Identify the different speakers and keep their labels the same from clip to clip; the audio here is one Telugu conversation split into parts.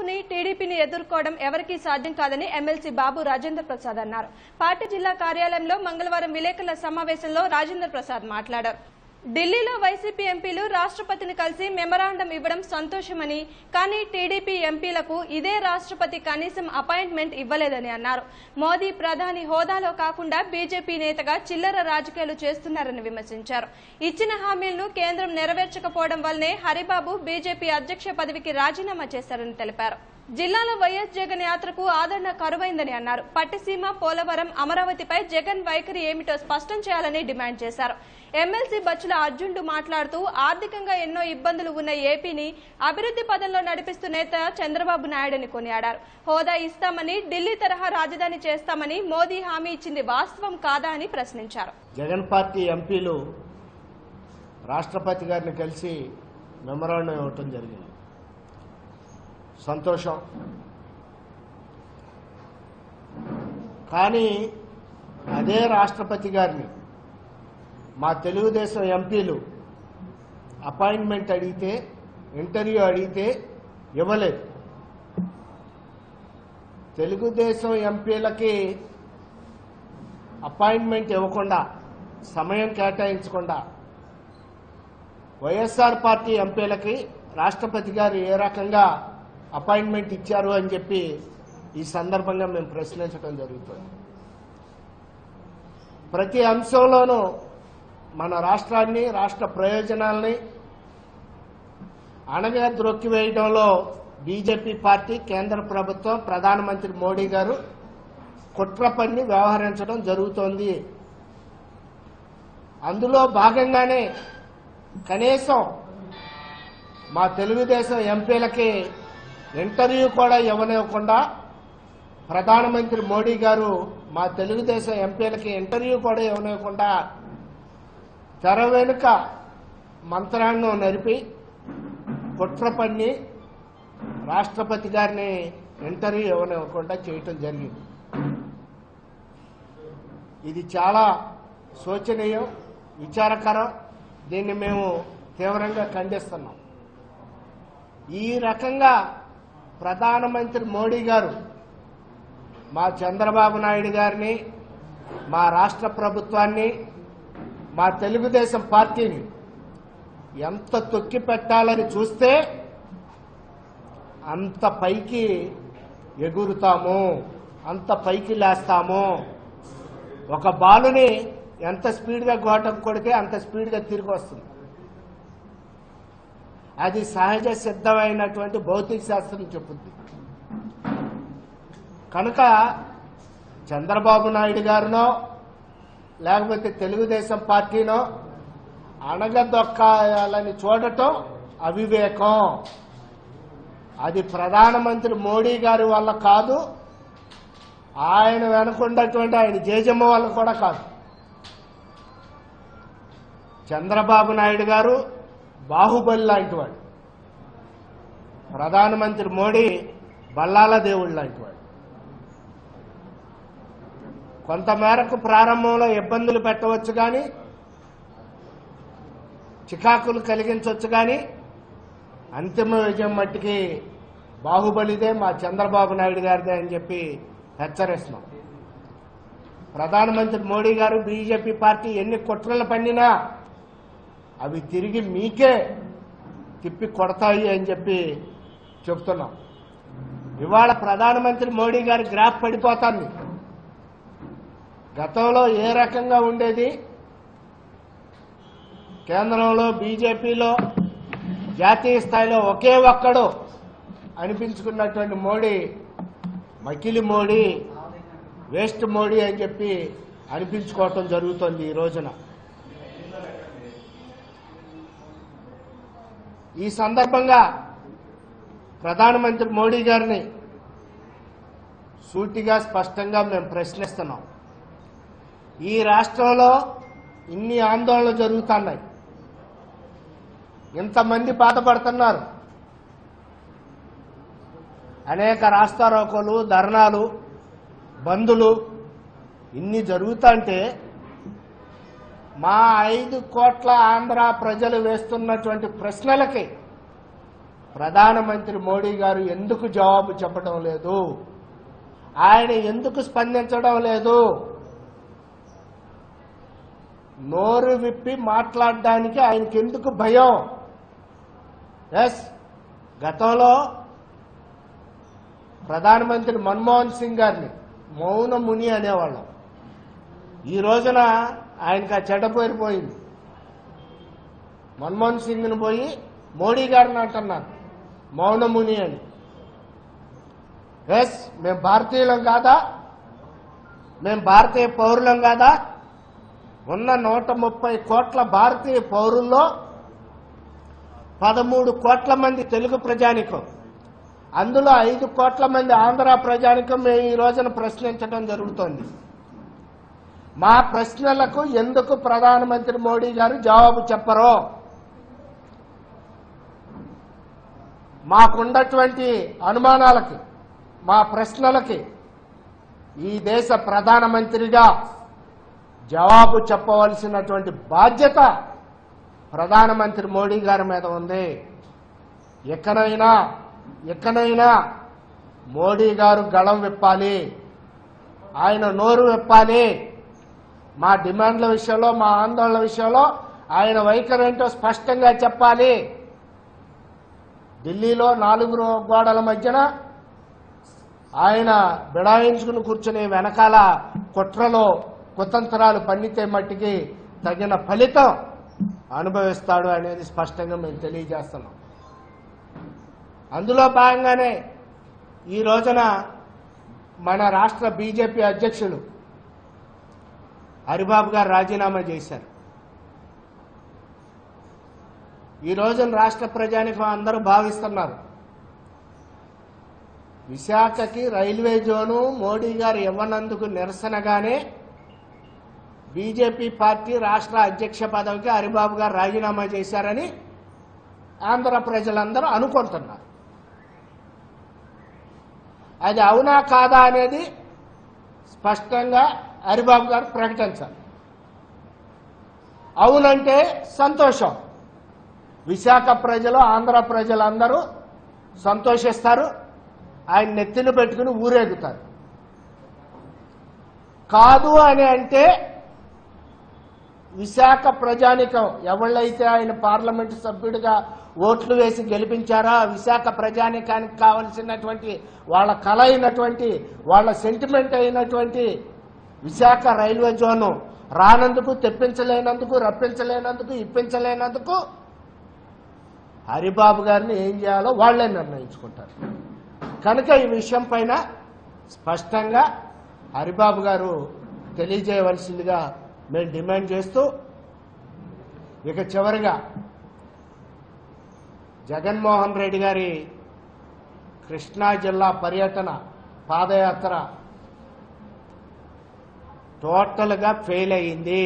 Speaker 1: చంద్రబాబుని టీడీపీని ఎదుర్కోవడం ఎవరికీ సాధ్యం కాదని MLC బాబు రాజేంద్ర ప్రసాద్ అన్నారు. పార్టీ జిల్లా కార్యాలయంలో మంగళవారం విలేకరుల సమావేశంలో రాజేంద్ర ప్రసాద్ మాట్లాడారు. ఢిల్లీలో వైసీపీ ఎంపీలు రాష్ట్రపతిని కలిసి మెమరాండం ఇవ్వడం సంతోషమని, కానీ టీడీపీ ఎంపీలకు ఇదే రాష్ట్రపతి కనీసం అపాయింట్మెంట్ ఇవ్వలేదని అన్నారు. మోదీ ప్రధాని హోదాలో కాకుండా బీజేపీ నేతగా చిల్లర రాజకీయాలు చేస్తున్నారని విమర్శించారు. ఇచ్చిన హామీలను కేంద్రం నెరవేర్చకపోవడం వల్లనే హరిబాబు బీజేపీ అధ్యక్ష పదవికి రాజీనామా చేశారని తెలిపారు. జిల్లాలో వైఎస్ జగన్ యాత్రకు ఆదరణ కరువైందని అన్నారు. పట్టిసీమ, పోలవరం, అమరావతిపై జగన్ వైఖరి ఏమిటో స్పష్టం చేయాలని డిమాండ్ చేశారు. MLC బచ్చుల అర్జునుడు మాట్లాడుతూ ఆర్థికంగా ఎన్నో ఇబ్బందులు ఉన్న ఏపీని అభివృద్ధి పదంలో నడిపిస్తూ నేత చంద్రబాబు నాయుడుని కొనియాడారు. హోదా ఇస్తామని, ఢిల్లీ తరహా రాజధాని చేస్తామని మోదీ హామీ ఇచ్చింది వాస్తవం కాదా అని ప్రశ్నించారు.
Speaker 2: జగన్ పార్టీ ఎంపీలు రాష్ట్రపతి గారిని కలిసి మెమరాండం ఇవ్వటం జరిగింది. సంతోషం. కానీ అదే రాష్ట్రపతి గారిని మా తెలుగుదేశం ఎంపీలు అపాయింట్మెంట్ అడిగితే, ఇంటర్వ్యూ అడిగితే ఇవ్వలేదు. తెలుగుదేశం ఎంపీలకి అపాయింట్మెంట్ ఇవ్వకుండా, సమయం కేటాయించకుండా వైఎస్ఆర్ పార్టీ ఎంపీలకి రాష్ట్రపతి గారు ఏ రకంగా అపాయింట్మెంట్ ఇచ్చారు అని చెప్పి ఈ సందర్భంగా మేము ప్రశ్నించడం జరుగుతుంది. ప్రతి అంశంలోనూ మన రాష్ట్రాన్ని, రాష్ట్ర ప్రయోజనాల్ని అణగద్రొక్కివేయడంలో బీజేపీ పార్టీ, కేంద్ర ప్రభుత్వం, ప్రధానమంత్రి మోడీ గారు కుట్ర పన్ని వ్యవహరించడం జరుగుతోంది. అందులో భాగంగానే కనీసం మా తెలుగుదేశం ఎంపీలకి ఇంటర్వ్యూ కూడా ఇవ్వనివ్వకుండా ప్రధానమంత్రి మోడీ గారు మా తెలుగుదేశం ఎంపీలకి ఇంటర్వ్యూ కూడా ఇవ్వనివ్వకుండా తెర వెనుక మంత్రాంగం నడిపి కుట్ర పన్ని రాష్ట్రపతి గారిని ఇంటర్వ్యూ ఇవ్వనివ్వకుండా చేయటం జరిగింది. ఇది చాలా శోచనీయం, విచారకరం. దీన్ని మేము తీవ్రంగా ఖండిస్తున్నాం. ఈ రకంగా ప్రధానమంత్రి మోడీ గారు మా చంద్రబాబు నాయుడు గారిని, మా రాష్ట్ర ప్రభుత్వాన్ని, మా తెలుగుదేశం పార్టీని ఎంత తొక్కి పెట్టాలని చూస్తే అంత పైకి ఎగురుతాము, అంత పైకి లేస్తాము. ఒక బాలుని ఎంత స్పీడ్గా గోటకు కొడితే అంత స్పీడ్గా తిరిగి వస్తుంది. అది సహజ సిద్ధమైనటువంటి భౌతిక శాస్త్రం చెప్పుద్ది. కనుక చంద్రబాబు నాయుడు గారినో లేకపోతే తెలుగుదేశం పార్టీనో అణగదొక్కాలని చూడటం అవివేకం. అది ప్రధానమంత్రి మోడీ గారి వల్ల కాదు, ఆయన వెనుకున్నటువంటి ఆయన జేజమ్మ వల్ల కూడా కాదు. చంద్రబాబు నాయుడు గారు బాహుబలి లాంటి వాడు, ప్రధానమంత్రి మోడీ బల్లాల దేవుడు లాంటి వాడు. కొంతమేరకు ప్రారంభంలో ఇబ్బందులు పెట్టవచ్చు కానీ, చికాకులు కలిగించవచ్చు కానీ, అంతిమ విజయం మట్టికి బాహుబలిదే, మా చంద్రబాబు నాయుడు గారిదే అని చెప్పి హెచ్చరిస్తున్నాం. ప్రధానమంత్రి మోడీ గారు, బీజేపీ పార్టీ ఎన్ని కుట్రలు పన్నినా అవి తిరిగి మీకే తిప్పి కొడతాయి అని చెప్పి చెప్తున్నాం. ఇవాళ ప్రధానమంత్రి మోడీ గారి గ్రాఫ్ పడిపోతుంది. గతంలో ఏ రకంగా ఉండేది, కేంద్రంలో బీజేపీలో జాతీయ స్థాయిలో ఒకే ఒక్కడు అనిపించుకున్నటువంటి మోడీ మకిలి మోడీ, వేస్ట్ మోడీ అని చెప్పి అనిపించుకోవటం జరుగుతుంది. ఈ రోజున ఈ సందర్భంగా ప్రధానమంత్రి మోడీ గారిని సూటిగా స్పష్టంగా మేము ప్రశ్నిస్తున్నాం. ఈ రాష్ట్రంలో ఇన్ని ఆందోళనలు జరుగుతున్నాయి, ఇంతమంది బాధపడుతున్నారు, అనేక రాస్తారోకోలు, ధర్నాలు, బందులు ఇన్ని జరుగుతుంటే మా 5 కోట్ల ఆంధ్ర ప్రజలు వేస్తున్నటువంటి ప్రశ్నలకి ప్రధానమంత్రి మోడీ గారు ఎందుకు జవాబు చెప్పడం లేదు? ఆయన ఎందుకు స్పందించడం లేదు? నోరు విప్పి మాట్లాడడానికి ఆయనకి ఎందుకు భయం? ఎస్, గతంలో ప్రధానమంత్రి మన్మోహన్ సింగ్ గారిని మౌన ముని అనేవాళ్ళం. ఈ రోజున ఆయనకు ఆ చెడ్డ పేరు పోయింది. మన్మోహన్ సింగ్ని పోయి మోడీ గారిని అంటున్నారు మౌనముని అని. ఎస్, మేము భారతీయులం కాదా? మేము భారతీయ పౌరులం కాదా? ఉన్న 130 కోట్ల భారతీయ పౌరుల్లో 13 కోట్ల మంది తెలుగు ప్రజానికం, అందులో 5 కోట్ల మంది ఆంధ్ర ప్రజానికం మేము ఈ రోజున ప్రశ్నించడం జరుగుతోంది. మా ప్రశ్నలకు ఎందుకు ప్రధానమంత్రి మోడీ గారు జవాబు చెప్పరో? మాకున్నటువంటి అనుమానాలకి, మా ప్రశ్నలకి ఈ దేశ ప్రధానమంత్రిగా జవాబు చెప్పవలసినటువంటి బాధ్యత ప్రధానమంత్రి మోడీ గారి మీద ఉంది. ఎక్కడైనా మోడీ గారు గళం విప్పాలి, ఆయన నోరు విప్పాలి. మా డిమాండ్ల విషయంలో, మా ఆందోళన విషయంలో ఆయన వైఖరి ఏంటో స్పష్టంగా చెప్పాలి. ఢిల్లీలో 4 గోడల మధ్యన ఆయన బిడాయించుకుని కూర్చుని వెనకాల కుట్రలో కుతంత్రాలు పన్నితే మట్టికి తగిన ఫలితం అనుభవిస్తాడు అనేది స్పష్టంగా మేము తెలియజేస్తున్నాం. అందులో భాగంగానే ఈ రోజున మన రాష్ట్ర బీజేపీ అధ్యక్షులు హరిబాబు గారు రాజీనామా చేశారు. ఈ రోజున రాష్ట్ర ప్రజానికం అందరూ భావిస్తున్నారు, విశాఖకి రైల్వే జోను మోడీ గారు ఇవ్వనందుకు నిరసనగానే బీజేపీ పార్టీ రాష్ట్ర అధ్యక్ష పదవికి హరిబాబు గారు రాజీనామా చేశారని ఆంధ్ర ప్రజలందరూ అనుకుంటున్నారు. అది అవునా కాదా అనేది స్పష్టంగా హరిబాబు గారు ప్రకటించాలి. అవునంటే సంతోషం, విశాఖ ప్రజలు, ఆంధ్ర ప్రజలందరూ సంతోషిస్తారు, ఆయన నెత్తిన పెట్టుకుని ఊరేగుతారు. కాదు అని అంటే విశాఖ ప్రజానికం ఎవళ్ళైతే ఆయన పార్లమెంటు సభ్యుడిగా ఓట్లు వేసి గెలిపించారో విశాఖ ప్రజానికానికి కావలసినటువంటి వాళ్ళ కళ అయినటువంటి, వాళ్ళ సెంటిమెంట్ అయినటువంటి విశాఖ రైల్వే జోను రానందుకు, తెప్పించలేనందుకు, రప్పించలేనందుకు, ఇప్పించలేనందుకు హరిబాబు గారిని ఏం చేయాలో వాళ్లే నిర్ణయించుకుంటారు. కనుక ఈ విషయం పైన స్పష్టంగా హరిబాబు గారు తెలియజేయవలసిందిగా మేము డిమాండ్ చేస్తూ, ఇక చివరిగా జగన్మోహన్ రెడ్డి గారి కృష్ణా జిల్లా పర్యటన పాదయాత్ర టోటల్గా ఫెయిల్ అయింది.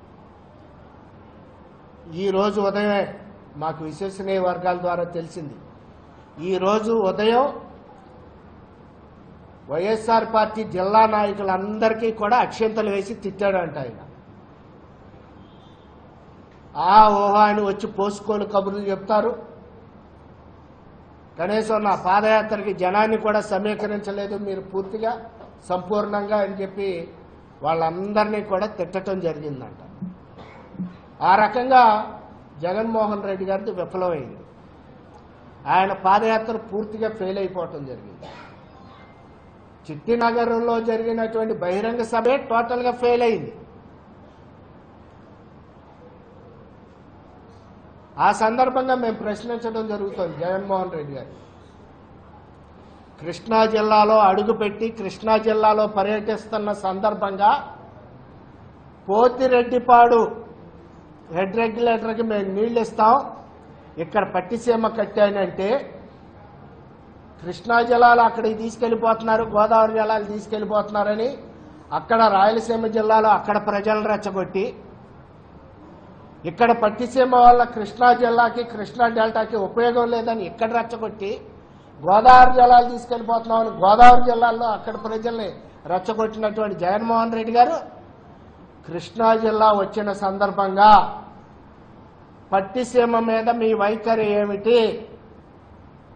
Speaker 2: ఈరోజు ఉదయమే మాకు విశ్వసనీయ వర్గాల ద్వారా తెలిసింది. ఈరోజు ఉదయం వైఎస్ఆర్ పార్టీ జిల్లా నాయకులందరికీ కూడా అక్షంతలు వేసి తిట్టాడంట ఆయన. ఓహా అని వచ్చి పోసుకోలు కబుర్లు చెప్తారు, కనీసం నా పాదయాత్రకి జనాన్ని కూడా సమీకరించలేదు మీరు పూర్తిగా సంపూర్ణంగా అని చెప్పి వాళ్ళందరినీ కూడా తిట్టడం జరిగిందంట. ఆ రకంగా జగన్మోహన్ రెడ్డి గారిది విఫలమైంది. ఆయన పాదయాత్ర పూర్తిగా ఫెయిల్ అయిపోవటం జరిగింది. చిట్టినగర్లో జరిగినటువంటి బహిరంగ సభే టోటల్గా ఫెయిల్ అయింది. ఆ సందర్భంగా మేము ప్రశ్నించడం జరుగుతుంది జగన్మోహన్ రెడ్డి గారు. కృష్ణా జిల్లాలో అడుగుపెట్టి కృష్ణా జిల్లాలో పర్యటిస్తున్న సందర్భంగా పోతిరెడ్డిపాడు హెడ్ రెగ్యులేటర్కి మేము నీళ్లు ఇస్తాం, ఇక్కడ పట్టిసీమ కట్టానంటే కృష్ణా జలాలు అక్కడికి తీసుకెళ్లిపోతున్నారు, గోదావరి జలాలు తీసుకెళ్లిపోతున్నారని అక్కడ రాయలసీమ జిల్లాలో అక్కడ ప్రజలను రెచ్చగొట్టి, ఇక్కడ పట్టిసీమ వల్ల కృష్ణా జిల్లాకి, కృష్ణా డెల్టాకి ఉపయోగం లేదని ఇక్కడ రెచ్చగొట్టి, గోదావరి జలాలు తీసుకెళ్లిపోతున్నామని గోదావరి జిల్లాల్లో అక్కడ ప్రజల్ని రెచ్చగొట్టినటువంటి జగన్మోహన్ రెడ్డి గారు కృష్ణా జిల్లా వచ్చిన సందర్భంగా పట్టిసీమ మీద మీ వైఖరి ఏమిటి,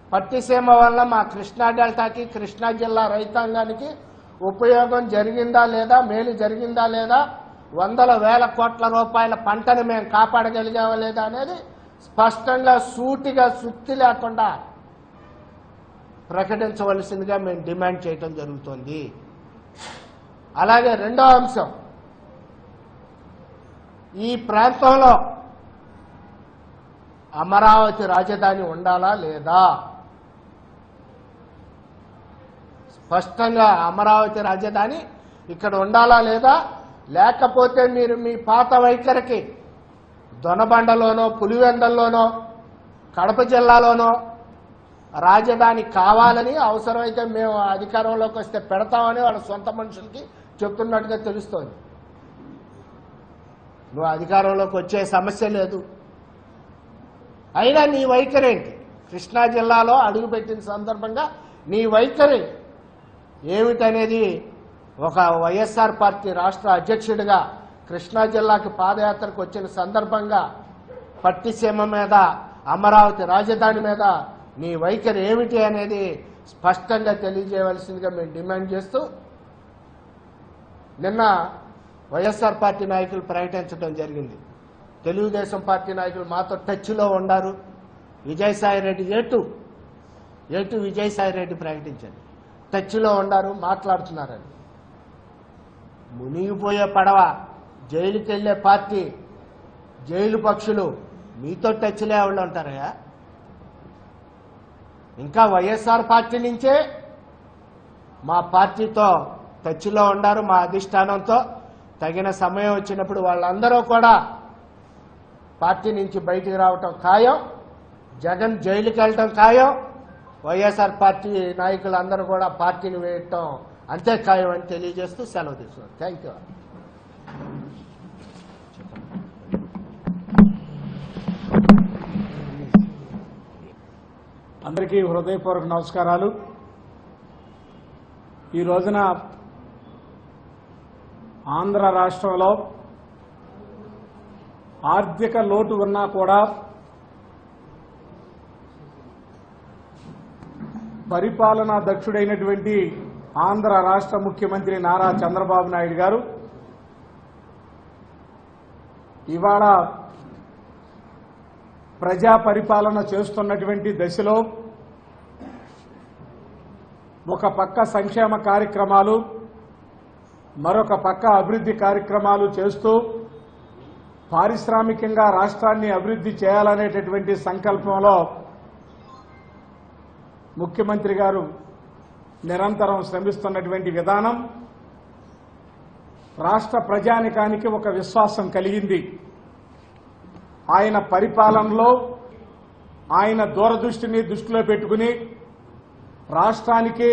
Speaker 2: పట్టిసీమ వల్ల మా కృష్ణా డెల్టాకి కృష్ణా జిల్లా రైతాంగానికి ఉపయోగం జరిగిందా లేదా, మేలు జరిగిందా లేదా, వందల వేల కోట్ల రూపాయల పంటను మేము కాపాడగలిగామా లేదా అనేది స్పష్టంగా సూటిగా సుత్తి లేకుండా ప్రకటించవలసిందిగా మేము డిమాండ్ చేయటం జరుగుతోంది. అలాగే రెండో అంశం, ఈ ప్రాంతంలో అమరావతి రాజధాని ఉండాలా లేదా, స్పష్టంగా అమరావతి రాజధాని ఇక్కడ ఉండాలా లేదా, లేకపోతే మీరు మీ పాత వైఖరికి దొనబండలోనో పులివెందల్లోనో కడప జిల్లాలోనో రాజధాని కావాలని, అవసరమైతే మేము అధికారంలోకి వస్తే పెడతామని వాళ్ళ సొంత మనుషులకి చెప్తున్నట్టుగా తెలుస్తోంది. నువ్వు అధికారంలోకి వచ్చే సమస్య లేదు, అయినా నీ వైఖరి ఏంటి? కృష్ణా జిల్లాలో అడుగుపెట్టిన సందర్భంగా నీ వైఖరి ఏమిటనేది ఒక వైఎస్ఆర్ పార్టీ రాష్ట్ర అధ్యక్షుడిగా కృష్ణా జిల్లాకి పాదయాత్రకు వచ్చిన సందర్భంగా పట్టిసీమ మీద, అమరావతి రాజధాని మీద నీ వైఖరి ఏమిటి అనేది స్పష్టంగా తెలియజేయవలసిందిగా మేము డిమాండ్ చేస్తూ, నిన్న వైఎస్ఆర్ పార్టీ నాయకులు ప్రకటించడం జరిగింది. తెలుగుదేశం పార్టీ నాయకులు మాతో టచ్లో ఉన్నారు. విజయసాయిరెడ్డి ఏటు విజయసాయిరెడ్డి ప్రకటించారు, టచ్లో ఉన్నారు, మాట్లాడుతున్నారని. మునిగిపోయే పడవ, జైలుకి వెళ్లే పార్టీ, జైలు పక్షులు మీతో టచ్లో ఎవరు ఉంటారయ్యా? ఇంకా వైఎస్ఆర్ పార్టీ నుంచే మా పార్టీతో టచ్లో ఉన్నారు, మా అధిష్టానంతో. తగిన సమయం వచ్చినప్పుడు వాళ్ళందరూ కూడా పార్టీ నుంచి బయటికి రావటం ఖాయం, జగన్ జైలుకి వెళ్ళటం ఖాయం, వైఎస్ఆర్ పార్టీ నాయకులందరూ కూడా పార్టీని వేయటం అంతే ఖాయం అని తెలియజేస్తూ సెలవు తీసుకున్నాను. Thank you.
Speaker 3: అందరికీ హృదయపూర్వక నమస్కారాలు. ఈ రోజున ఆంధ్ర రాష్ట్రంలో ఆర్థిక లోటు ఉన్నా కూడా పరిపాలనా దక్షుడైనటువంటి ఆంధ్ర రాష్ట్ర ముఖ్యమంత్రి నారా చంద్రబాబు నాయుడు గారు ఇవాళ ప్రజా పరిపాలన చేస్తున్నటువంటి దశలో ఒక పక్క సంక్షేమ కార్యక్రమాలు, మరొక పక్క అభివృద్ధి కార్యక్రమాలు చేస్తూ పారిశ్రామికంగా రాష్ట్రాన్ని అభివృద్ధి చేయాలనేటటువంటి సంకల్పంలో ముఖ్యమంత్రి గారు నిరంతరం శ్రమిస్తున్నటువంటి విధానం రాష్ట్ర ప్రజానికానికి ఒక విశ్వాసం కలిగింది. ఆయన పరిపాలనలో ఆయన దూరదృష్టిని దృష్టిలో పెట్టుకుని రాష్ట్రానికి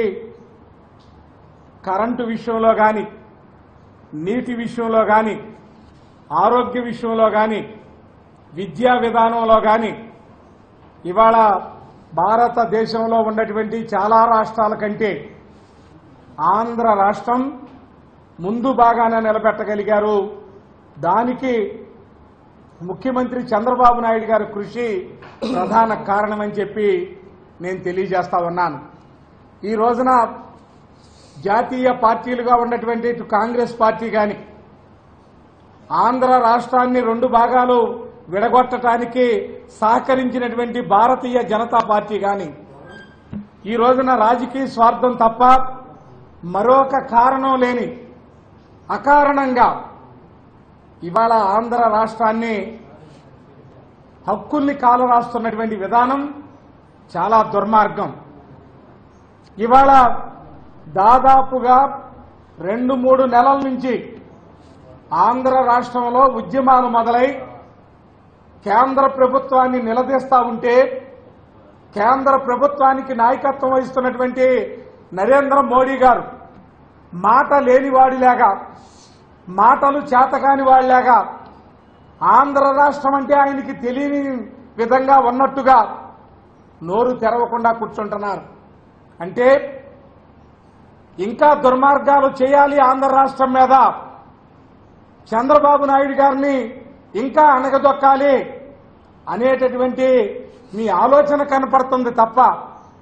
Speaker 3: కరెంటు విషయంలో కానీ, నీటి విషయంలో కానీ, ఆరోగ్య విషయంలో కానీ, విద్యా విధానంలో కానీ ఇవాళ భారతదేశంలో ఉన్నటువంటి చాలా రాష్ట్రాల కంటే ఆంధ్ర రాష్ట్రం ముందు బాగానే నిలబెట్టగలిగారు. దానికి ముఖ్యమంత్రి చంద్రబాబు నాయుడు గారి కృషి ప్రధాన కారణమని చెప్పి నేను తెలియజేస్తా ఉన్నాను. ఈ రోజున జాతీయ పార్టీలుగా ఉన్నటువంటి ఇటు కాంగ్రెస్ పార్టీ కానీ, ఆంధ్ర రాష్ట్రాన్ని రెండు భాగాలు విడగొట్టడానికి సహకరించినటువంటి భారతీయ జనతా పార్టీ కానీ, ఈ రోజున రాజకీయ స్వార్థం తప్ప మరొక కారణం లేని అకారణంగా ఇవాళ ఆంధ్ర రాష్ట్రాన్ని హక్కుల్ని కాలరాస్తున్నటువంటి విధానం చాలా దుర్మార్గం. ఇవాళ దాదాపుగా 2-3 నెలల నుంచి ఆంధ్ర రాష్ట్రంలో ఉద్యమాలు మొదలై కేంద్ర ప్రభుత్వాన్ని నిలదీస్తా ఉంటే, కేంద్ర ప్రభుత్వానికి నాయకత్వం వహిస్తున్నటువంటి నరేంద్ర మోడీ గారు మాట లేనివాడిలాగా, మాటలు చేతకాని వాడిలాగా, ఆంధ్ర రాష్ట్రం అంటే ఆయనకి తెలియని విధంగా ఉన్నట్టుగా నోరు తెరవకుండా కూర్చుంటున్నారు. అంటే ఇంకా దుర్మార్గాలు చేయాలి ఆంధ్ర రాష్ట్రం మీద, చంద్రబాబు నాయుడు గారిని ఇంకా అణగదొక్కాలి అనేటటువంటి మీ ఆలోచన కనపడుతుంది తప్ప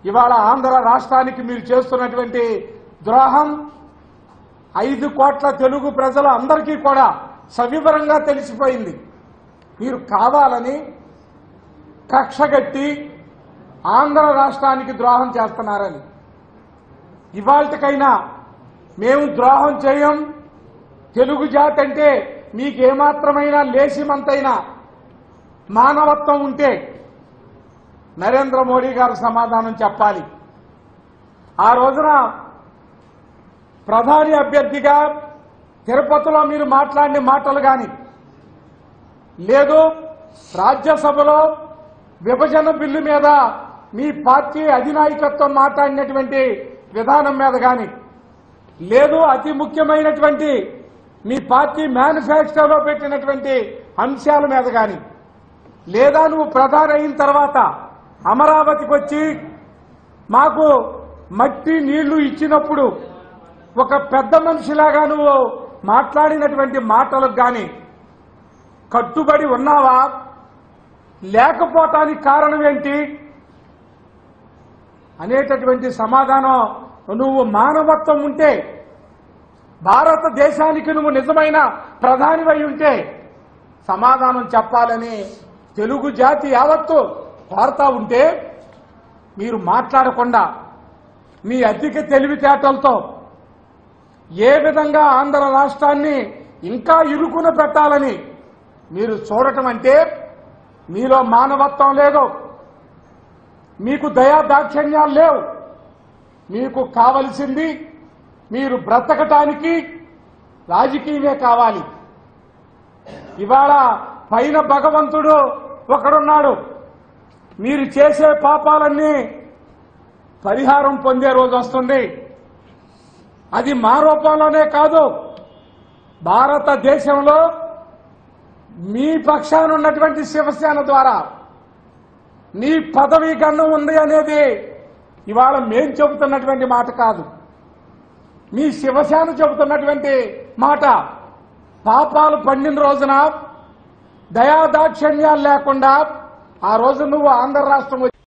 Speaker 3: ఇవాళ ఆంధ్ర రాష్ట్రానికి మీరు చేస్తున్నటువంటి ద్రోహం 5 కోట్ల తెలుగు ప్రజల అందరికీ కూడా సవివరంగా తెలిసిపోయింది. మీరు కావాలని కక్షగట్టి ఆంధ్ర రాష్ట్రానికి ద్రోహం చేస్తున్నారని. ఇవాళకైనా మేము ద్రోహం చేయం, తెలుగు జాతి అంటే మీకేమాత్రమైనా లేసిమంతైనా మానవత్వం ఉంటే నరేంద్ర మోడీ గారు సమాధానం చెప్పాలి. ఆ రోజున ప్రధాని అభ్యర్థిగా తిరుపతిలో మీరు మాట్లాడిన మాటలు కానీ, లేదు రాజ్యసభలో విభజన బిల్లు మీద మీ పార్టీ అధినాయకత్వం మాట్లాడినటువంటి విధానం మీద కానీ, లేదు అతి ముఖ్యమైనటువంటి మీ పార్టీ మేనిఫెస్టోలో పెట్టినటువంటి అంశాల మీద కానీ, లేదా నువ్వు ప్రధాని అయిన తర్వాత అమరావతికి వచ్చి మాకు మట్టి నీళ్లు ఇచ్చినప్పుడు ఒక పెద్ద మనిషిలాగా నువ్వు మాట్లాడినటువంటి మాటలకు కానీ కట్టుబడి ఉన్నావా? లేకపోవటానికి కారణం ఏంటి అనేటటువంటి సమాధానం, నువ్వు మానవత్వం ఉంటే, భారతదేశానికి నువ్వు నిజమైన ప్రధానివై ఉంటే సమాధానం చెప్పాలని తెలుగు జాతి యావత్తు కోరుతా ఉంటే, మీరు మాట్లాడకుండా మీ అధిక తెలివితేటలతో ఏ విధంగా ఆంధ్ర రాష్ట్రాన్ని ఇంకా ఇరుకున పెట్టాలని మీరు చూడటం అంటే మీలో మానవత్వం లేదు, మీకు దయా దాక్షిణ్యాలు లేవు. మీకు కావలసింది మీరు బ్రతకటానికి రాజకీయమే కావాలి. ఇవాళ పైన భగవంతుడు ఒకడున్నాడు. మీరు చేసే పాపాలన్నీ పరిహారం పొందే రోజు వస్తుంది. అది మా రూపంలోనే కాదు, భారతదేశంలో మీ పక్షాన ఉన్నటువంటి శివసేన ద్వారా నీ పదవీ గండం ఉంది అనేది ఇవాళ మేం చెబుతున్నటువంటి మాట కాదు, మీ శివసేన చెబుతున్నటువంటి మాట. పాపాలు పండిన రోజున దయాదాక్షిణ్యాలు లేకుండా ఆ రోజు నువ్వు ఆంధ్ర రాష్ట్రం